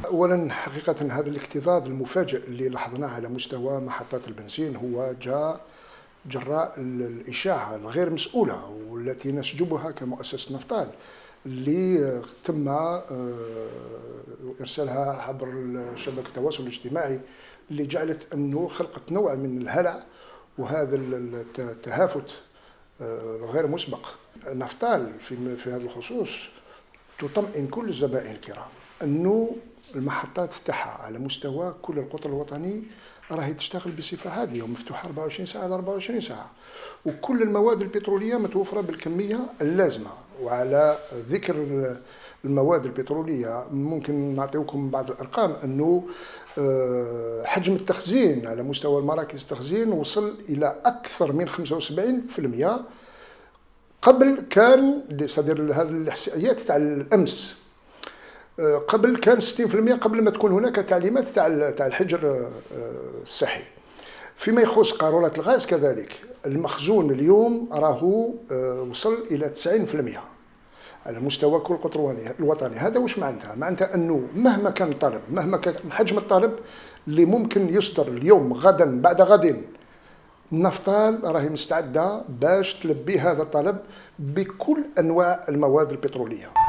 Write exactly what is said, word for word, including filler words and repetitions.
اولا حقيقه هذا الاكتظاظ المفاجئ اللي لاحظناه على مستوى محطات البنزين هو جاء جراء الاشاعه الغير مسؤوله والتي نسجبها كمؤسسه نفطال اللي تم ارسالها عبر شبكه التواصل الاجتماعي، اللي جعلت انه خلقت نوع من الهلع وهذا التهافت الغير مسبق. نفطال في في هذا الخصوص تطمئن كل الزبائن الكرام انه المحطات تاعها على مستوى كل القطر الوطني راهي تشتغل بصفه هاديه ومفتوحه أربعة وعشرين ساعه على أربعة وعشرين ساعه، وكل المواد البتروليه متوفره بالكميه اللازمه. وعلى ذكر المواد البتروليه ممكن نعطيكم بعض الارقام انه حجم التخزين على مستوى المراكز التخزين وصل الى اكثر من خمسة وسبعين بالمئة. قبل كان صدر هذه الاحصائيات تاع الامس، قبل كان ستين بالمئة قبل ما تكون هناك تعليمات تاع تاع الحجر الصحي. فيما يخص قارورات الغاز كذلك المخزون اليوم راهو وصل الى تسعين بالمئة على مستوى كل قطر الوطني. هذا واش معناتها؟ معناتها انه مهما كان الطلب، مهما كان حجم الطلب اللي ممكن يصدر اليوم غدا بعد غد، نفطال راهي مستعده باش تلبي هذا الطلب بكل انواع المواد البتروليه.